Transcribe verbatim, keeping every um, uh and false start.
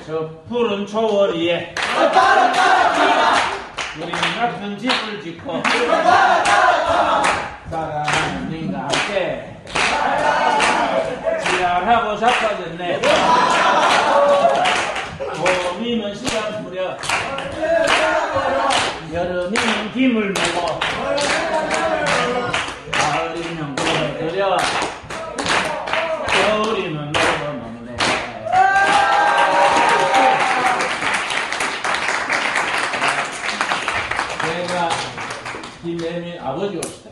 저 푸른 초월이에 우리 같은 집을 짓고 사랑하는 네가 함께 지랄하고 자빠졌네. 봄이면 시간 무렵 여름이면 김을 먹어 가을이면 걸어들여 겨울이면 먹어먹네. 내가 김혜민 아버지였어.